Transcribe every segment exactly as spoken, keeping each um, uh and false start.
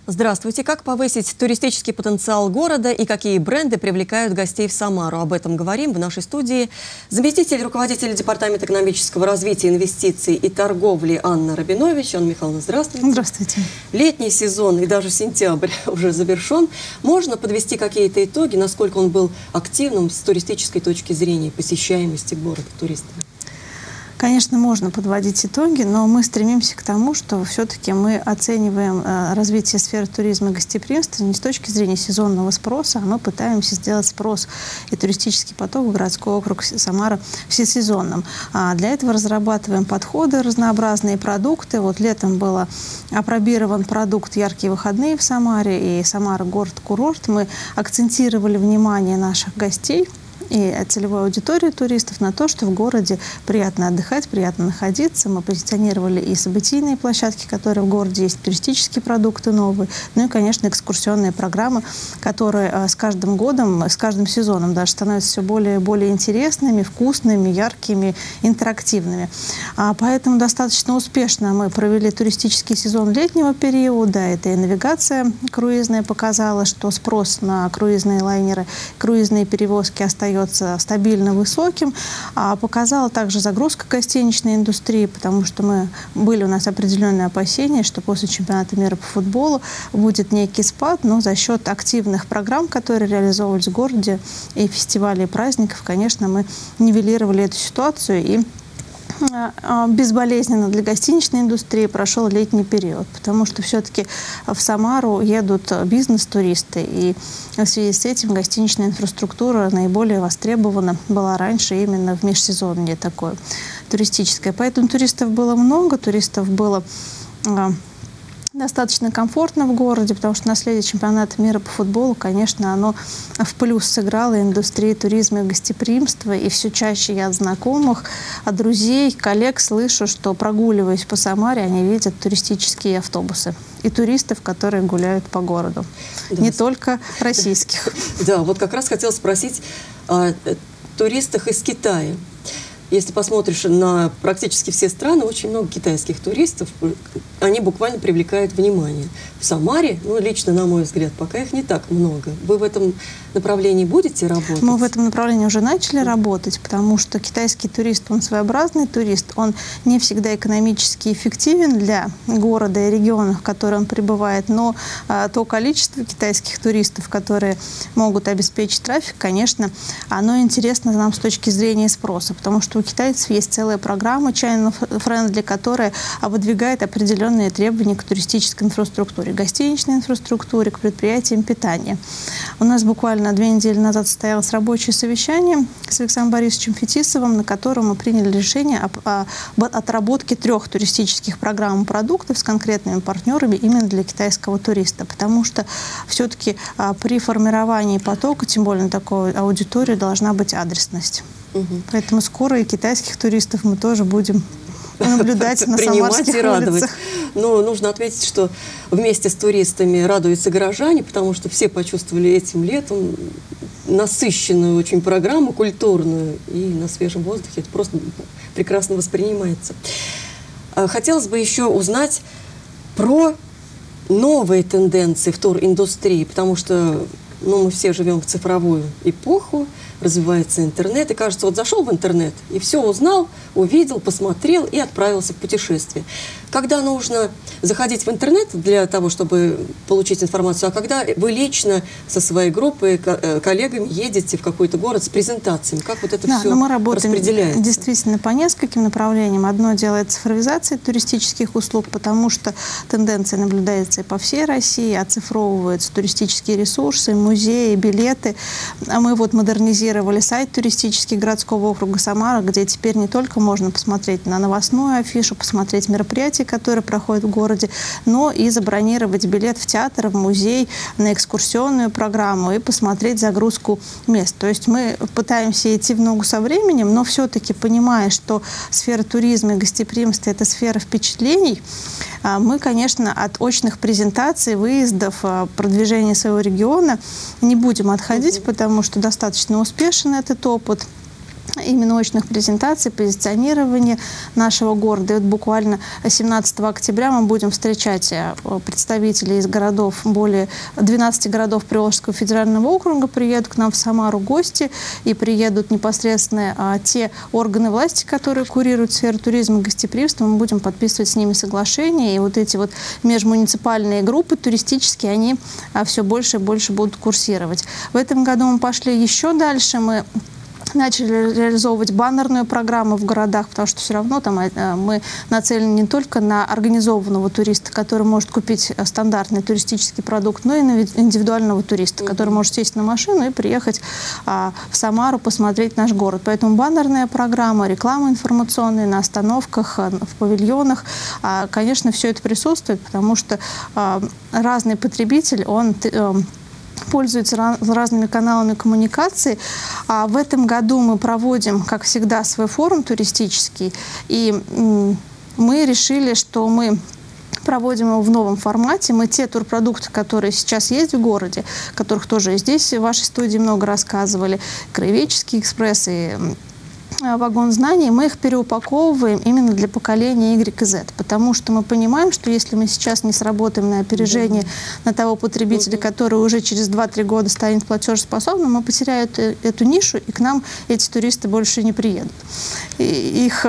Здравствуйте. Как повысить туристический потенциал города и какие бренды привлекают гостей в Самару? Об этом говорим в нашей студии. Заместитель руководителя Департамента экономического развития, инвестиций и торговли Анна Рабинович. Анна Михайловна, здравствуйте. Здравствуйте. Летний сезон и даже сентябрь уже завершен. Можно подвести какие-то итоги, насколько он был активным с туристической точки зрения посещаемости города туристами? Конечно, можно подводить итоги, но мы стремимся к тому, что все-таки мы оцениваем э, развитие сферы туризма и гостеприимства не с точки зрения сезонного спроса, а мы пытаемся сделать спрос и туристический поток в городской округ Самара всесезонным. А для этого разрабатываем подходы, разнообразные продукты. Вот летом был опробирован продукт «Яркие выходные» в Самаре и «Самара город-курорт». Мы акцентировали внимание наших гостей и целевой аудитории туристов на то, что в городе приятно отдыхать, приятно находиться. Мы позиционировали и событийные площадки, которые в городе есть, туристические продукты новые, ну и, конечно, экскурсионные программы, которые с каждым годом, с каждым сезоном даже становятся все более и более интересными, вкусными, яркими, интерактивными. А поэтому достаточно успешно мы провели туристический сезон летнего периода. Это и навигация круизная показала, что спрос на круизные лайнеры, круизные перевозки остается стабильно высоким. А показала также загрузка гостиничной индустрии, потому что мы, были у нас определенные опасения, что после чемпионата мира по футболу будет некий спад, но за счет активных программ, которые реализовывались в городе, и фестивалей, и праздников, конечно, мы нивелировали эту ситуацию и безболезненно для гостиничной индустрии прошел летний период, потому что все-таки в Самару едут бизнес-туристы, и в связи с этим гостиничная инфраструктура наиболее востребована была раньше именно в межсезонье такое туристическое. Поэтому туристов было много, туристов было достаточно комфортно в городе, потому что наследие чемпионата мира по футболу, конечно, оно в плюс сыграло индустрии туризма и гостеприимства. И все чаще я от знакомых, от друзей, коллег слышу, что, прогуливаясь по Самаре, они видят туристические автобусы и туристов, которые гуляют по городу. Да. Не только российских. Да, вот как раз хотела спросить о туристах из Китая. Если посмотришь на практически все страны, очень много китайских туристов, они буквально привлекают внимание. В Самаре, ну, лично, на мой взгляд, пока их не так много. Вы в этом направлении будете работать? Мы в этом направлении уже начали работать, потому что китайский турист, он своеобразный турист, он не всегда экономически эффективен для города и региона, в котором он пребывает, но а, то количество китайских туристов, которые могут обеспечить трафик, конечно, оно интересно нам с точки зрения спроса, потому что у китайцев есть целая программа China Friendly, которая выдвигает определенные требования к туристической инфраструктуре, гостиничной инфраструктуре, к предприятиям питания. У нас буквально две недели назад состоялось рабочее совещание с Александром Борисовичем Фетисовым, на котором мы приняли решение об, об отработке трех туристических программ и продуктов с конкретными партнерами именно для китайского туриста, потому что все-таки при формировании потока, тем более на такой аудитории, должна быть адресность. Угу. Поэтому скоро и китайских туристов мы тоже будем наблюдать на самарских улицах. Но нужно отметить, что вместе с туристами радуются горожане, потому что все почувствовали этим летом насыщенную очень программу, культурную, и на свежем воздухе это просто прекрасно воспринимается. Хотелось бы еще узнать про новые тенденции в туриндустрии, потому что ну, мы все живем в цифровую эпоху, развивается интернет, и кажется, вот зашел в интернет и все узнал, увидел, посмотрел и отправился в путешествие. Когда нужно заходить в интернет для того, чтобы получить информацию, а когда вы лично со своей группой, коллегами едете в какой-то город с презентациями, как вот это да, все мы работаем распределяется? Действительно по нескольким направлениям. Одно дело это цифровизация туристических услуг, потому что тенденция наблюдается и по всей России, оцифровываются туристические ресурсы, музеи, билеты. А мы вот модернизировали сайт туристический городского округа Самара, где теперь не только можно посмотреть на новостную афишу, посмотреть мероприятия, которые проходят в городе, но и забронировать билет в театр, в музей, на экскурсионную программу и посмотреть загрузку мест. То есть мы пытаемся идти в ногу со временем, но все-таки понимая, что сфера туризма и гостеприимства – это сфера впечатлений, мы, конечно, от очных презентаций, выездов, продвижения своего региона не будем отходить, потому что достаточно успешен этот опыт. именно очных презентаций, позиционирования нашего города. И вот буквально семнадцатого октября мы будем встречать представителей из городов, более двенадцати городов Приволжского федерального округа, приедут к нам в Самару гости, и приедут непосредственно а, те органы власти, которые курируют сферу туризма и гостеприимства. Мы будем подписывать с ними соглашения, и вот эти вот межмуниципальные группы туристические, они а, все больше и больше будут курсировать. В этом году мы пошли еще дальше, мы начали реализовывать баннерную программу в городах, потому что все равно там мы нацелены не только на организованного туриста, который может купить стандартный туристический продукт, но и на индивидуального туриста, который может сесть на машину и приехать а, в Самару, посмотреть наш город. Поэтому баннерная программа, реклама информационная на остановках, в павильонах, а, конечно, все это присутствует, потому что а, разный потребитель, он пользуются разными каналами коммуникации. А в этом году мы проводим, как всегда, свой форум туристический. И мы решили, что мы проводим его в новом формате. Мы те турпродукты, которые сейчас есть в городе, которых тоже здесь в вашей студии много рассказывали, Краеведческий экспресс и вагон знаний, мы их переупаковываем именно для поколения Y и Z, потому что мы понимаем, что если мы сейчас не сработаем на опережение mm-hmm. на того потребителя, mm-hmm. который уже через два-три года станет платежеспособным, мы потеряем эту, эту нишу, и к нам эти туристы больше не приедут. И их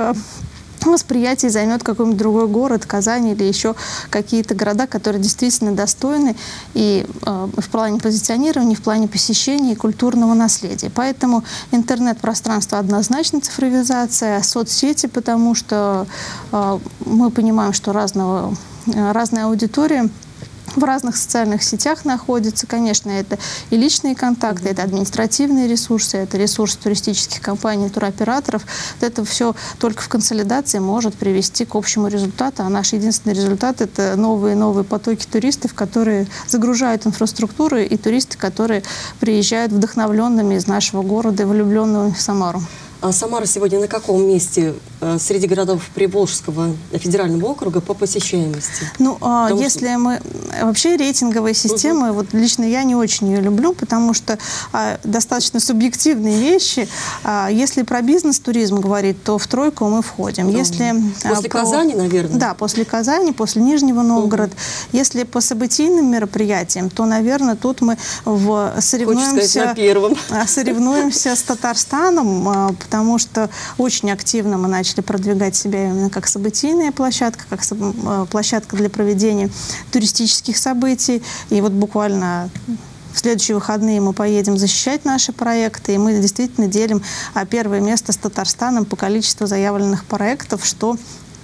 восприятие займет какой-нибудь другой город, Казань или еще какие-то города, которые действительно достойны и э, в плане позиционирования, и в плане посещения и культурного наследия. Поэтому интернет-пространство однозначно цифровизация, соцсети, потому что э, мы понимаем, что разного, э, разная аудитория в разных социальных сетях находится. Конечно, это и личные контакты, это административные ресурсы, это ресурсы туристических компаний, туроператоров. Это все только в консолидации может привести к общему результату. А наш единственный результат – это новые новые потоки туристов, которые загружают инфраструктуру, и туристы, которые приезжают вдохновленными из нашего города и влюбленными в Самару. А Самара сегодня на каком месте э, среди городов Приволжского федерального округа по посещаемости? Ну, а, если что... мы... Вообще рейтинговые системы, угу. вот лично я не очень ее люблю, потому что а, достаточно субъективные вещи. А, если про бизнес-туризм говорить, то в тройку мы входим. Угу. Если, после а, Казани, про... наверное? Да, после Казани, после Нижнего Новгорода. Угу. Если по событийным мероприятиям, то, наверное, тут мы в... соревнуемся, на первом. соревнуемся с Татарстаном, потому что очень активно мы начали продвигать себя именно как событийная площадка, как площадка для проведения туристических событий. И вот буквально в следующие выходные мы поедем защищать наши проекты, и мы действительно делим первое место с Татарстаном по количеству заявленных проектов, что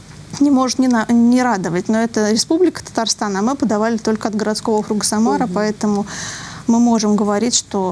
не может не, на, не радовать. Но это Республика Татарстан, а мы подавали только от городского округа Самара, угу. поэтому мы можем говорить, что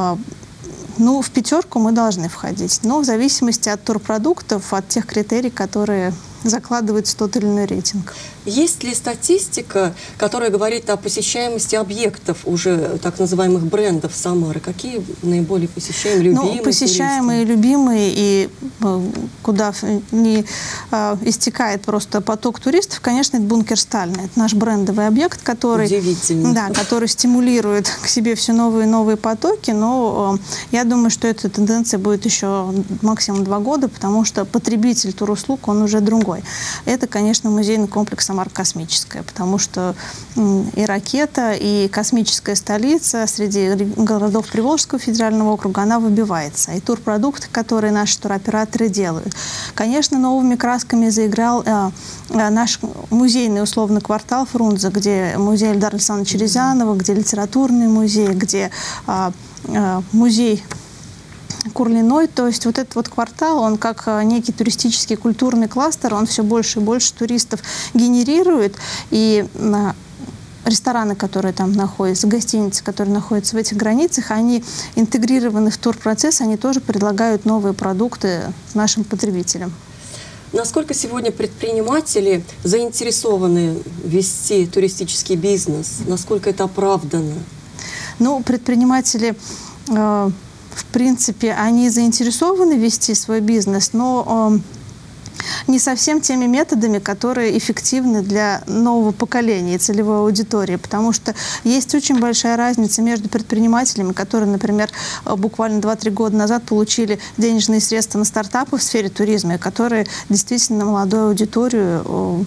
ну, в пятерку мы должны входить, но в зависимости от турпродуктов, от тех критерий, которые закладывают в тот или иной рейтинг. Есть ли статистика, которая говорит о посещаемости объектов, уже так называемых брендов Самары? Какие наиболее посещаемые, любимые? Ну, посещаемые, туристы? любимые, и куда не а, истекает просто поток туристов, конечно, это бункер Сталина. Это наш брендовый объект, который, Удивительно. Да, который стимулирует к себе все новые и новые потоки, но а, я думаю, что эта тенденция будет еще максимум два года, потому что потребитель туруслуг, он уже другой. Это, конечно, музейный комплекс «Самара космическая», потому что и ракета, и космическая столица среди городов Приволжского федерального округа, она выбивается. И турпродукты, которые наши туроператоры делают. Конечно, новыми красками заиграл э, наш музейный условный квартал Фрунзе, где музей Эльдара Александровича Рязанова, где литературный музей, где э, э, музей Курлиной, то есть вот этот вот квартал, он как некий туристический культурный кластер, он все больше и больше туристов генерирует, и рестораны, которые там находятся, гостиницы, которые находятся в этих границах, они интегрированы в турпроцесс, они тоже предлагают новые продукты нашим потребителям. Насколько сегодня предприниматели заинтересованы вести туристический бизнес? Насколько это оправдано? Ну, предприниматели... Э В принципе, они заинтересованы вести свой бизнес, но э, не совсем теми методами, которые эффективны для нового поколения и целевой аудитории, потому что есть очень большая разница между предпринимателями, которые, например, буквально два-три года назад получили денежные средства на стартапы в сфере туризма, которые действительно молодую аудиторию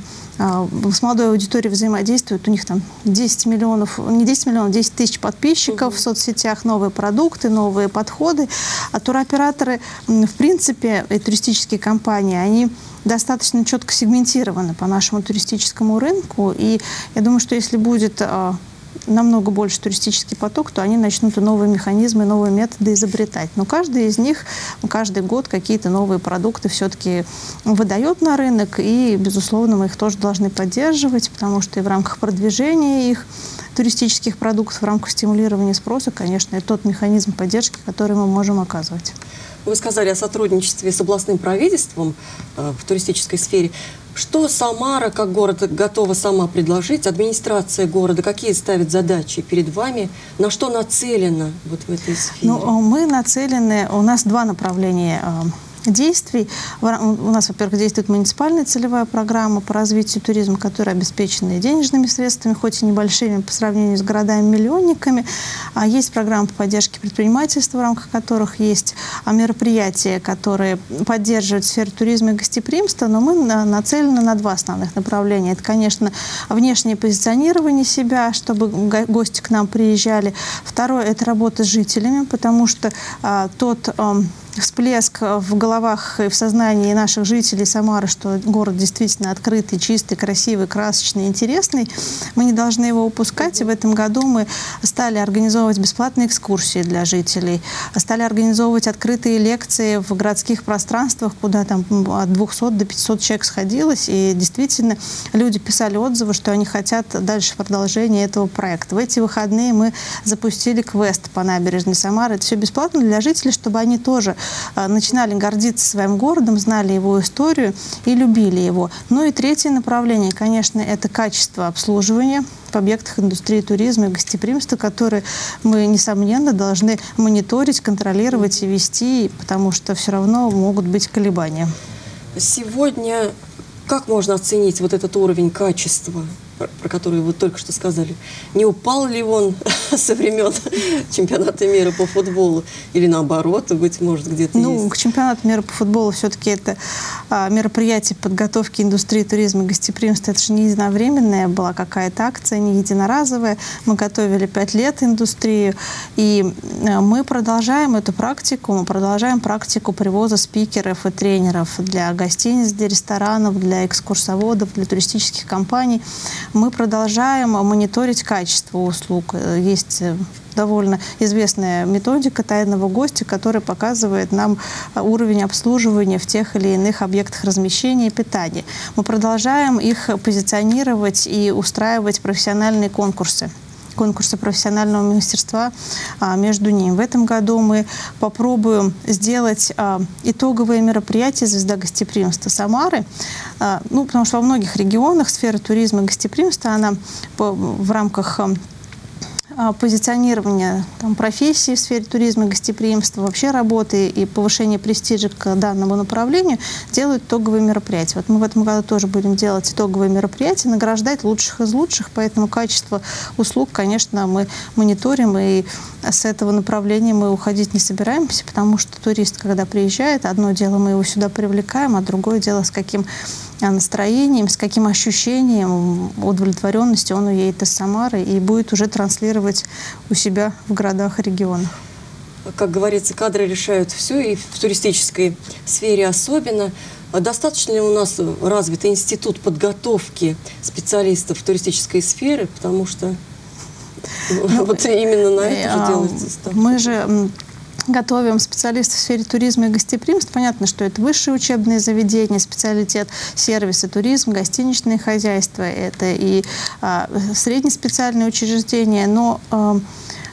с молодой аудиторией взаимодействуют, у них там десять миллионов, не десять миллионов, десять тысяч подписчиков uh-huh. в соцсетях, новые продукты, новые подходы. А туроператоры, в принципе, и туристические компании, они достаточно четко сегментированы по нашему туристическому рынку. И я думаю, что если будет намного больше туристический поток, то они начнут и новые механизмы, новые методы изобретать. Но каждый из них, каждый год какие-то новые продукты все-таки выдает на рынок, и, безусловно, мы их тоже должны поддерживать, потому что и в рамках продвижения их туристических продуктов, в рамках стимулирования спроса, конечно, это тот механизм поддержки, который мы можем оказывать. Вы сказали о сотрудничестве с областным правительством э, в туристической сфере. Что Самара, как город, готова сама предложить? Администрация города какие ставит задачи перед вами? На что нацелена вот в этой сфере? Ну, мы нацелены, у нас два направления действий. У нас, во-первых, действует муниципальная целевая программа по развитию туризма, которая обеспечена денежными средствами, хоть и небольшими по сравнению с городами-миллионниками. А есть программа по поддержке предпринимательства, в рамках которых есть мероприятия, которые поддерживают сферу туризма и гостеприимства, но мы нацелены на два основных направления. Это, конечно, внешнее позиционирование себя, чтобы гости к нам приезжали. Второе – это работа с жителями, потому что а, тот… А, всплеск в головах и в сознании наших жителей Самары, что город действительно открытый, чистый, красивый, красочный, интересный, мы не должны его упускать. И в этом году мы стали организовывать бесплатные экскурсии для жителей, стали организовывать открытые лекции в городских пространствах, куда там от двухсот до пятисот человек сходилось. И действительно люди писали отзывы, что они хотят дальше продолжения этого проекта. В эти выходные мы запустили квест по набережной Самары. Это все бесплатно для жителей, чтобы они тоже начинали гордиться своим городом, знали его историю и любили его. Ну и третье направление, конечно, это качество обслуживания в объектах индустрии туризма и гостеприимства, которые мы, несомненно, должны мониторить, контролировать и вести, потому что все равно могут быть колебания. Сегодня как можно оценить вот этот уровень качества, про который вы только что сказали? Не упал ли он со времен чемпионата мира по футболу? Или наоборот, быть может, где-то ну, есть? К чемпионату мира по футболу все-таки это а, мероприятие подготовки индустрии туризма и гостеприимства. Это же не единовременная была какая-то акция, не единоразовая. Мы готовили пять лет индустрию, и а, мы продолжаем эту практику. Мы продолжаем практику привоза спикеров и тренеров для гостиниц, для ресторанов, для экскурсоводов, для туристических компаний. Мы продолжаем мониторить качество услуг. Есть довольно известная методика тайного гостя, которая показывает нам уровень обслуживания в тех или иных объектах размещения и питания. Мы продолжаем их позиционировать и устраивать профессиональные конкурсы. конкурса профессионального мастерства а, между ними. В этом году мы попробуем сделать а, итоговые мероприятия «Звезда гостеприимства Самары». А, ну, потому что во многих регионах сфера туризма и гостеприимства, она по, в рамках а, позиционирования там, профессий в сфере туризма и гостеприимства, вообще работы и повышения престижа к данному направлению делают итоговые мероприятия. Вот мы в этом году тоже будем делать итоговые мероприятия, награждать лучших из лучших, поэтому качество услуг, конечно, мы мониторим, и с этого направления мы уходить не собираемся, потому что турист, когда приезжает, одно дело мы его сюда привлекаем, а другое дело, с каким настроением, с каким ощущением удовлетворенности он уедет из Самары и будет уже транслировать у себя в городах и регионах. Как говорится, кадры решают все, и в туристической сфере особенно. Достаточно ли у нас развит институт подготовки специалистов в туристической сфере, потому что ну, вот именно на это же делается ставка. Мы же готовим специалистов в сфере туризма и гостеприимства. Понятно, что это высшие учебные заведения, специалитет сервисы, туризм, гостиничное хозяйство, это и а, среднеспециальные учреждения, но а,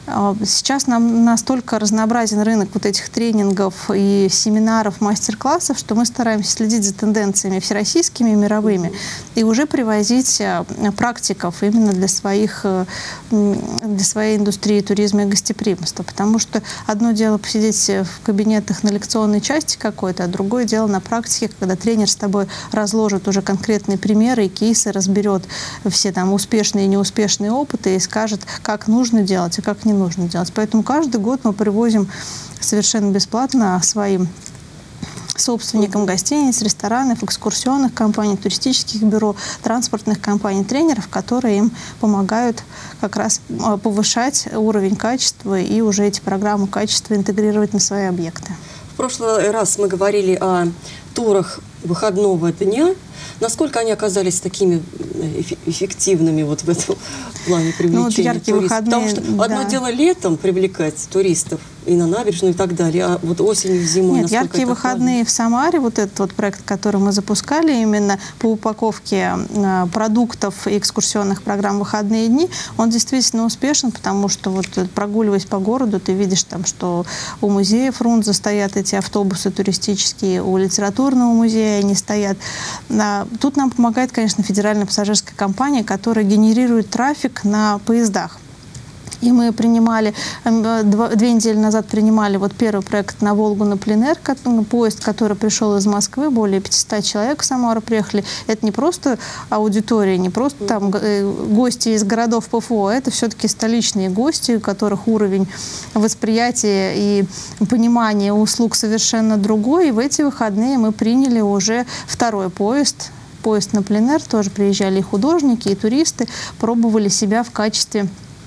Сейчас нам настолько разнообразен рынок вот этих тренингов и семинаров, мастер-классов, что мы стараемся следить за тенденциями всероссийскими и мировыми и уже привозить практиков именно для своих, для своей индустрии туризма и гостеприимства. Потому что одно дело посидеть в кабинетах на лекционной части какой-то, а другое дело на практике, когда тренер с тобой разложит уже конкретные примеры и кейсы, разберет все там успешные и неуспешные опыты и скажет, как нужно делать и как не нужно делать. Поэтому каждый год мы привозим совершенно бесплатно своим собственникам гостиниц, ресторанов, экскурсионных компаний, туристических бюро, транспортных компаний, тренеров, которые им помогают как раз повышать уровень качества и уже эти программы качества интегрировать на свои объекты. В прошлый раз мы говорили о турах выходного дня. Насколько они оказались такими эффективными вот в этом плане привлечения ну, вот яркие туристов? Выходные, Потому что да. одно дело летом привлекать туристов и на набережную и так далее, а вот осенью, зимой... Нет, яркие выходные в Самаре, вот этот вот проект, который мы запускали именно по упаковке э, продуктов и экскурсионных программ «Выходные дни», он действительно успешен, потому что вот прогуливаясь по городу, ты видишь там, что у музея Фрунзе стоят эти автобусы туристические, у литературного музея они стоят. А, тут нам помогает, конечно, федеральная пассажирская компания, которая генерирует трафик на поездах. И мы принимали, два, две недели назад принимали вот первый проект на Волгу на пленэр, поезд, который пришел из Москвы, более пятисот человек в Самару приехали. Это не просто аудитория, не просто там гости из городов ПФО, это все-таки столичные гости, у которых уровень восприятия и понимания услуг совершенно другой. И в эти выходные мы приняли уже второй поезд, поезд на пленэр, тоже приезжали и художники, и туристы, пробовали себя в качестве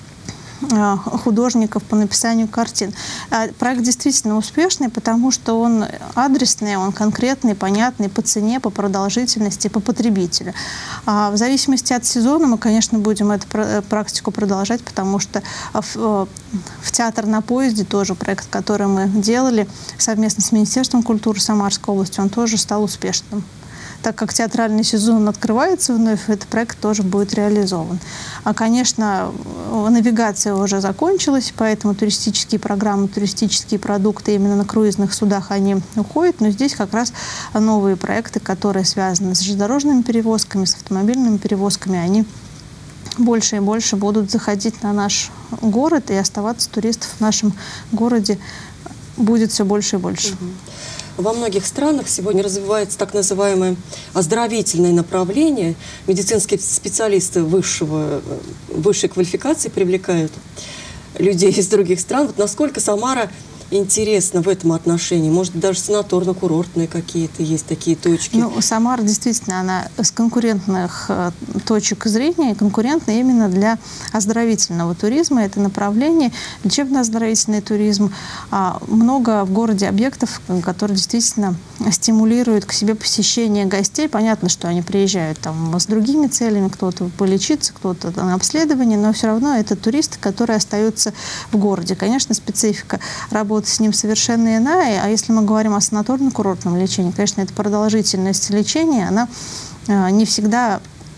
художников по написанию картин. Проект действительно успешный, потому что он адресный, он конкретный, понятный по цене, по продолжительности, по потребителю. В зависимости от сезона мы, конечно, будем эту практику продолжать, потому что в, в театр на поезде тоже проект, который мы делали совместно с Министерством культуры Самарской области, он тоже стал успешным. Так как театральный сезон открывается вновь, этот проект тоже будет реализован. А, конечно, навигация уже закончилась, поэтому туристические программы, туристические продукты именно на круизных судах, они уходят. Но здесь как раз новые проекты, которые связаны с железнодорожными перевозками, с автомобильными перевозками, они больше и больше будут заходить на наш город, и оставаться туристов в нашем городе будет все больше и больше. Во многих странах сегодня развивается так называемое оздоровительное направление. Медицинские специалисты высшего, высшей квалификации привлекают людей из других стран. Вот насколько Самара интересно в этом отношении? Может, даже санаторно-курортные какие-то есть такие точки? Ну, Самара действительно, она с конкурентных э, точек зрения, конкурентна именно для оздоровительного туризма. Это направление, лечебно-оздоровительный туризм. А, много в городе объектов, которые действительно стимулируют к себе посещение гостей. Понятно, что они приезжают там с другими целями, кто-то полечиться, кто-то на обследование, но все равно это туристы, которые остаются в городе. Конечно, специфика работы с ним совершенно иная, а если мы говорим о санаторно-курортном лечении, конечно, это продолжительность лечения, она э, не всегда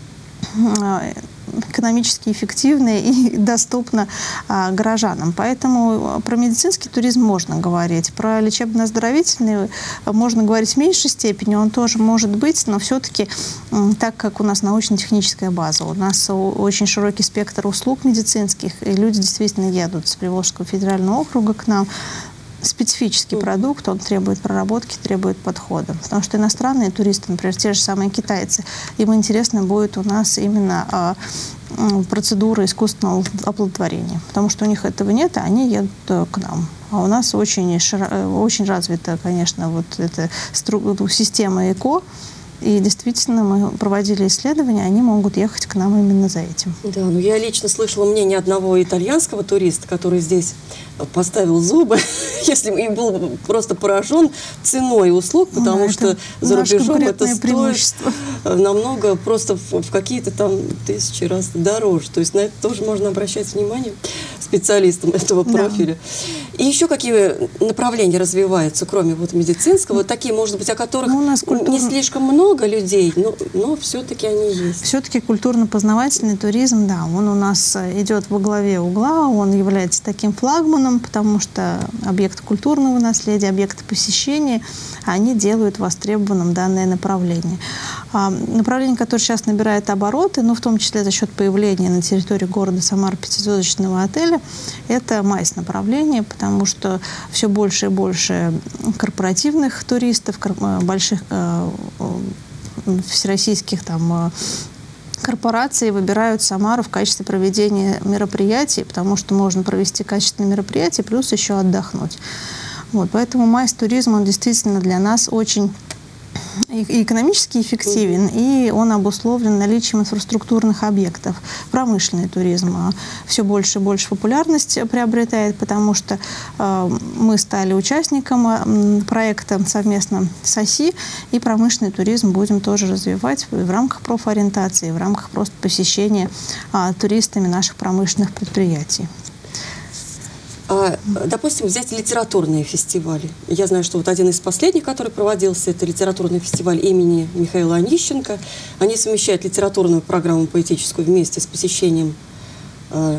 э, экономически эффективна и доступна э, горожанам. Поэтому про медицинский туризм можно говорить. Про лечебно-оздоровительный можно говорить в меньшей степени, он тоже может быть, но все-таки э, так как у нас научно-техническая база, у нас очень широкий спектр услуг медицинских, и люди действительно едут с Приволжского федерального округа к нам. Специфический продукт, он требует проработки, требует подхода. Потому что иностранные туристы, например, те же самые китайцы, им интересно будет у нас именно а, процедура искусственного оплодотворения. Потому что у них этого нет, и они едут к нам. А у нас очень, очень развита, конечно, вот эта система ЭКО. И действительно, мы проводили исследования, они могут ехать к нам именно за этим. Да, ну я лично слышала мнение одного итальянского туриста, который здесь поставил зубы, если и был просто поражен ценой услуг, потому да, что за рубежом это стоит намного, просто в, в какие-то там тысячи раз дороже. То есть на это тоже можно обращать внимание. специалистом этого профиля. Да. И еще какие направления развиваются, кроме вот медицинского, вот такие, может быть, о которых ну, у нас культур... не слишком много людей, но, но все-таки они есть. Все-таки культурно-познавательный туризм, да, он у нас идет во главе угла, он является таким флагманом, потому что объекты культурного наследия, объекты посещения, они делают востребованным данное направление. А, направление, которое сейчас набирает обороты, ну, в том числе за счет появления на территории города Самары пятизвездочного отеля, это МАИС направление, потому что все больше и больше корпоративных туристов, больших всероссийских там корпорации выбирают Самару в качестве проведения мероприятий, потому что можно провести качественные мероприятия, плюс еще отдохнуть. Вот, поэтому МАИС туризм, он действительно для нас очень и экономически эффективен, и он обусловлен наличием инфраструктурных объектов. Промышленный туризм все больше и больше популярность приобретает, потому что э, мы стали участником проекта совместно с ОСИ, и промышленный туризм будем тоже развивать в рамках профориентации, в рамках просто посещения э, туристами наших промышленных предприятий. А, допустим, взять литературные фестивали. Я знаю, что вот один из последних, который проводился, это литературный фестиваль имени Михаила Онищенко. Они совмещают литературную программу поэтическую вместе с посещением э,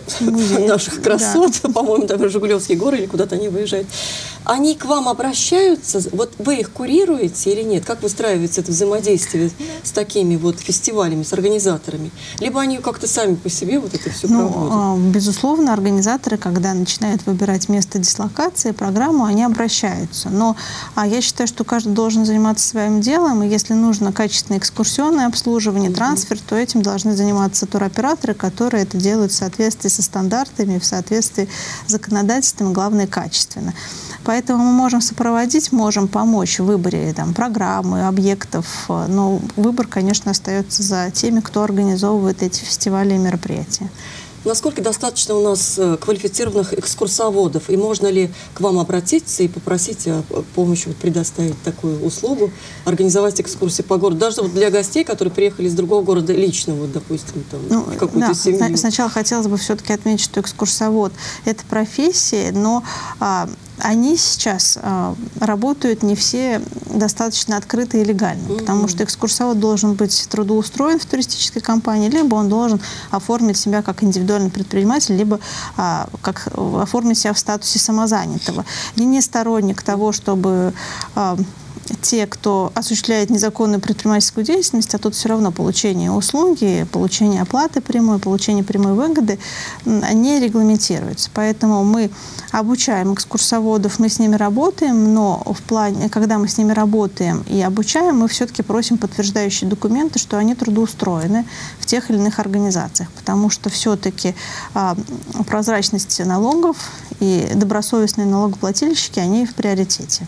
наших красот, да. По-моему, там Жигулевские горы или куда-то они выезжают. Они к вам обращаются? Вот вы их курируете или нет? Как выстраивается это взаимодействие с такими вот фестивалями, с организаторами? Либо они как-то сами по себе вот это все ну, проводят? Безусловно, организаторы, когда начинают выбирать место дислокации, программу, они обращаются. Но а я считаю, что каждый должен заниматься своим делом, и если нужно качественное экскурсионное обслуживание, mm-hmm. трансфер, то этим должны заниматься туроператоры, которые это делают в соответствии со стандартами, в соответствии с законодательством, и, главное, качественно. Поэтому мы можем сопроводить, можем помочь в выборе там, программы, объектов, но выбор, конечно, остается за теми, кто организовывает эти фестивали и мероприятия. Насколько достаточно у нас квалифицированных экскурсоводов? И можно ли к вам обратиться и попросить о помощи вот, предоставить такую услугу, организовать экскурсии по городу? Даже вот для гостей, которые приехали из другого города лично, вот, допустим, там, ну, в какую-то да, семью. Сначала хотелось бы все-таки отметить, что экскурсовод – это профессия, но а, они сейчас а, работают не все достаточно открыто и легально, mm-hmm. потому что экскурсовод должен быть трудоустроен в туристической компании, либо он должен оформить себя как индивидуальный предприниматель, либо а, как оформить себя в статусе самозанятого. Я не сторонник того, чтобы а, те, кто осуществляет незаконную предпринимательскую деятельность, а тут все равно получение услуги, получение оплаты прямой, получение прямой выгоды, они регламентируются. Поэтому мы обучаем экскурсоводов, мы с ними работаем, но в плане, когда мы с ними работаем и обучаем, мы все-таки просим подтверждающие документы, что они трудоустроены в тех или иных организациях, потому что все-таки а, прозрачность налогов и добросовестные налогоплательщики, они в приоритете.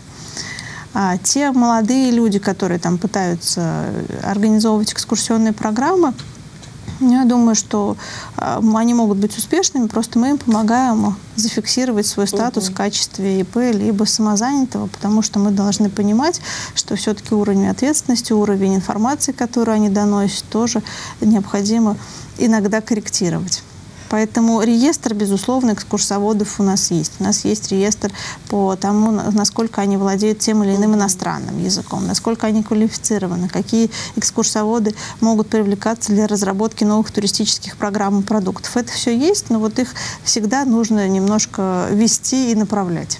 А те молодые люди, которые там пытаются организовывать экскурсионные программы, я думаю, что э, они могут быть успешными, просто мы им помогаем зафиксировать свой статус uh-huh. в качестве ИП либо самозанятого, потому что мы должны понимать, что все-таки уровень ответственности, уровень информации, которую они доносят, тоже необходимо иногда корректировать. Поэтому реестр, безусловно, экскурсоводов у нас есть. У нас есть реестр по тому, насколько они владеют тем или иным иностранным языком, насколько они квалифицированы, какие экскурсоводы могут привлекаться для разработки новых туристических программ и продуктов. Это все есть, но вот их всегда нужно немножко вести и направлять.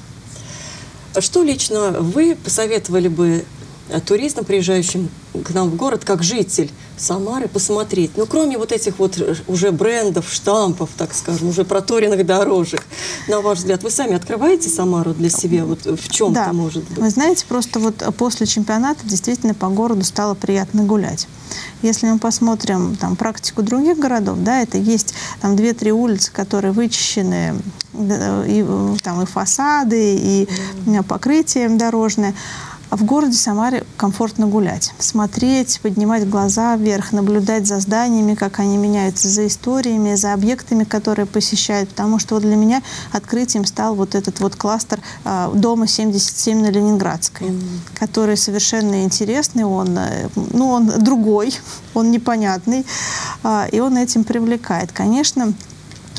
Что лично вы посоветовали бы туристам, приезжающим к нам в город, как житель Самары, посмотреть? Ну, кроме вот этих вот уже брендов, штампов, так скажем, уже проторенных дорожек, на ваш взгляд, вы сами открываете Самару для себя? Вот в чем-то, да. может быть? Вы знаете, просто вот после чемпионата действительно по городу стало приятно гулять. Если мы посмотрим там, практику других городов, да, это есть там две-три улицы, которые вычищены, и, там, и фасады, и mm. покрытие дорожное. А в городе Самаре комфортно гулять, смотреть, поднимать глаза вверх, наблюдать за зданиями, как они меняются, за историями, за объектами, которые посещают. Потому что вот для меня открытием стал вот этот вот кластер э, дома семьдесят семь на Ленинградской, mm-hmm. который совершенно интересный, он, ну, он другой, он непонятный, э, и он этим привлекает. Конечно,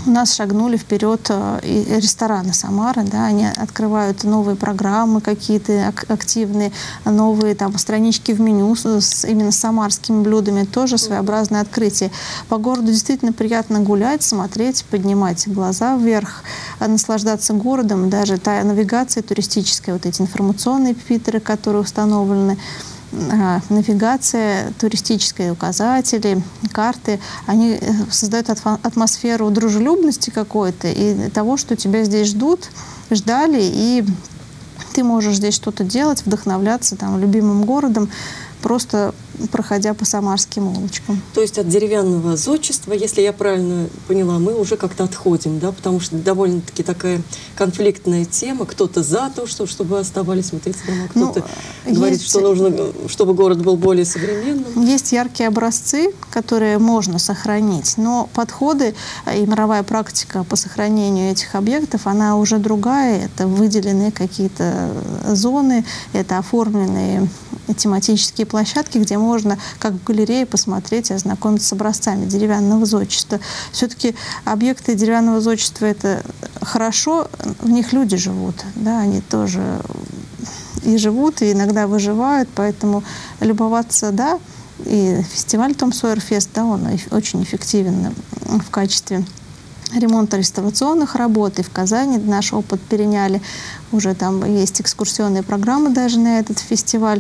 у нас шагнули вперед и рестораны Самары, да, они открывают новые программы какие-то активные, новые там странички в меню с именно с самарскими блюдами, тоже своеобразное открытие. По городу действительно приятно гулять, смотреть, поднимать глаза вверх, наслаждаться городом, даже та навигация туристическая, вот эти информационные пипитеры, которые установлены, навигация, туристические указатели, карты, они создают атмосферу дружелюбности какой-то и того, что тебя здесь ждут, ждали, и ты можешь здесь что-то делать, вдохновляться там любимым городом, просто проходя по самарским улочкам. То есть от деревянного зодчества, если я правильно поняла, мы уже как-то отходим, да, потому что довольно-таки такая конфликтная тема. Кто-то за то, что, чтобы оставались вот эти дома, кто-то ну, говорит, есть... что нужно, чтобы город был более современным. Есть яркие образцы, которые можно сохранить, но подходы и мировая практика по сохранению этих объектов, она уже другая. Это выделенные какие-то зоны, это оформленные тематические площадки, где можно, как в галерее, посмотреть и ознакомиться с образцами деревянного зодчества. Все-таки объекты деревянного зодчества — это хорошо, в них люди живут, да, они тоже и живут, и иногда выживают, поэтому любоваться, да, и фестиваль Том Сойер Фест, да, он очень эффективен в качестве ремонта реставрационных работ, и в Казани наш опыт переняли. Уже там есть экскурсионные программы даже на этот фестиваль.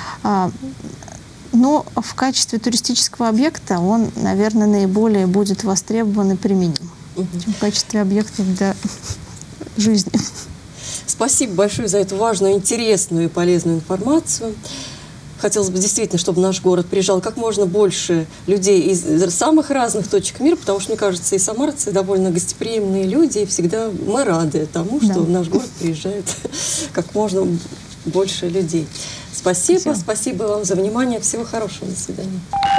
Но в качестве туристического объекта он, наверное, наиболее будет востребован и применим, угу. чем в качестве объекта для жизни. Спасибо большое за эту важную, интересную и полезную информацию. Хотелось бы действительно, чтобы в наш город приезжало как можно больше людей из самых разных точек мира, потому что, мне кажется, и самарцы довольно гостеприимные люди, и всегда мы рады тому, что да. в наш город приезжает как можно больше людей. Спасибо, спасибо, спасибо вам за внимание. Всего хорошего. До свидания.